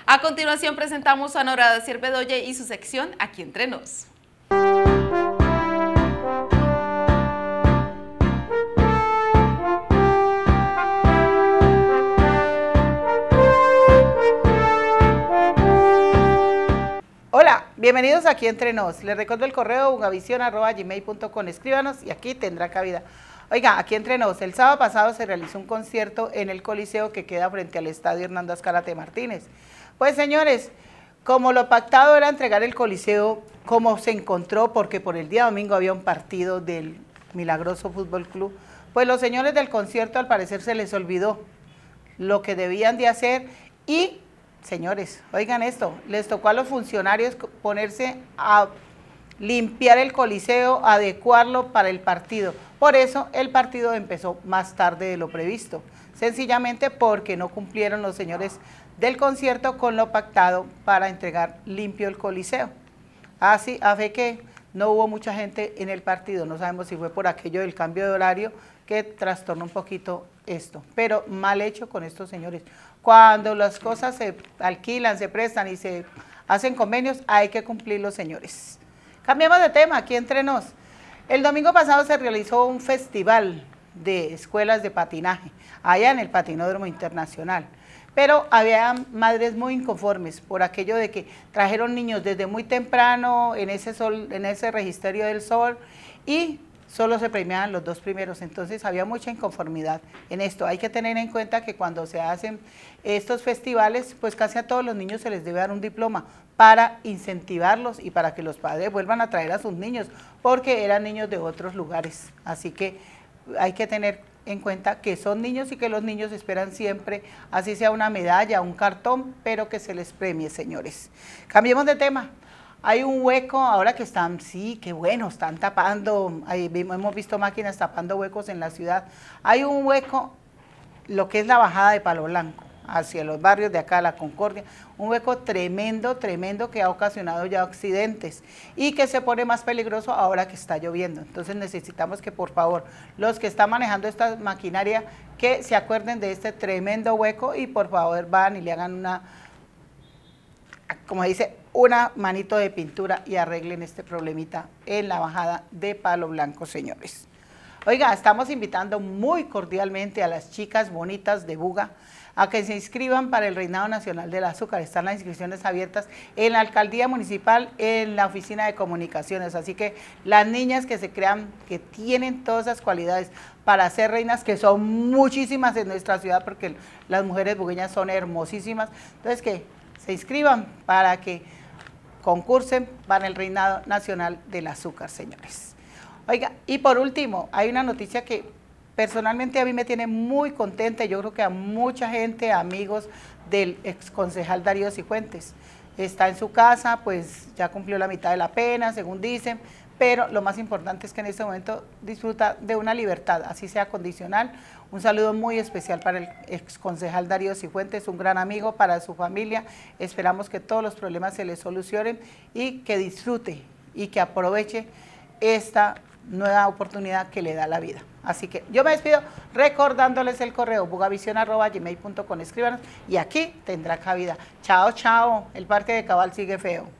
A continuación presentamos a Nora Dacier Bedoye y su sección Aquí Entre Nos. Hola, bienvenidos Aquí Entre Nos. Les recuerdo el correo bugavision@gmail.com. Escríbanos y aquí tendrá cabida. Oiga, Aquí Entre Nos, el sábado pasado se realizó un concierto en el Coliseo que queda frente al estadio Hernando Azcárate Martínez. Pues señores, como lo pactado era entregar el Coliseo, como se encontró, porque por el día domingo había un partido del Milagroso Fútbol Club, pues los señores del concierto al parecer se les olvidó lo que debían de hacer y, señores, oigan esto, les tocó a los funcionarios ponerse a limpiar el Coliseo, adecuarlo para el partido. Por eso el partido empezó más tarde de lo previsto, sencillamente porque no cumplieron los señores del concierto con lo pactado para entregar limpio el Coliseo. Así, a fe que no hubo mucha gente en el partido, no sabemos si fue por aquello del cambio de horario que trastornó un poquito esto, pero mal hecho con estos señores. Cuando las cosas se alquilan, se prestan y se hacen convenios, hay que cumplirlos, señores. Cambiamos de tema, Aquí Entre Nos. El domingo pasado se realizó un festival de escuelas de patinaje, allá en el Patinódromo Internacional. Pero había madres muy inconformes por aquello de que trajeron niños desde muy temprano en ese registro del sol y solo se premiaban los 2 primeros, entonces había mucha inconformidad en esto. Hay que tener en cuenta que cuando se hacen estos festivales, pues casi a todos los niños se les debe dar un diploma para incentivarlos y para que los padres vuelvan a traer a sus niños, porque eran niños de otros lugares, así que hay que tener en cuenta que son niños y que los niños esperan siempre, así sea una medalla, un cartón, pero que se les premie, señores. Cambiemos de tema. Hay un hueco, ahora que están, sí, qué bueno, están tapando, hemos visto máquinas tapando huecos en la ciudad. Hay un hueco, lo que es la bajada de Palo Blanco, hacia los barrios de acá, la Concordia, un hueco tremendo, tremendo que ha ocasionado ya accidentes y que se pone más peligroso ahora que está lloviendo. Entonces necesitamos que por favor los que están manejando esta maquinaria que se acuerden de este tremendo hueco y por favor van y le hagan una, como dice, una manito de pintura y arreglen este problemita en la bajada de Palo Blanco, señores. Oiga, estamos invitando muy cordialmente a las chicas bonitas de Buga a que se inscriban para el Reinado Nacional del Azúcar. Están las inscripciones abiertas en la Alcaldía Municipal, en la Oficina de Comunicaciones, así que las niñas que se crean que tienen todas esas cualidades para ser reinas, que son muchísimas en nuestra ciudad, porque las mujeres bugueñas son hermosísimas, entonces que se inscriban para que concursen para el Reinado Nacional del Azúcar, señores. Oiga, y por último, hay una noticia que personalmente a mí me tiene muy contenta, y yo creo que a mucha gente, amigos del exconcejal Darío Cifuentes. Está en su casa, pues ya cumplió la mitad de la pena, según dicen, pero lo más importante es que en este momento disfruta de una libertad, así sea condicional. Un saludo muy especial para el exconcejal Darío Cifuentes, un gran amigo para su familia. Esperamos que todos los problemas se le solucionen y que disfrute y que aproveche esta nueva oportunidad que le da la vida. Así que yo me despido recordándoles el correo bugavision@gmail.com. Escríbanos y aquí tendrá cabida. Chao, chao. El parque de Cabal sigue feo.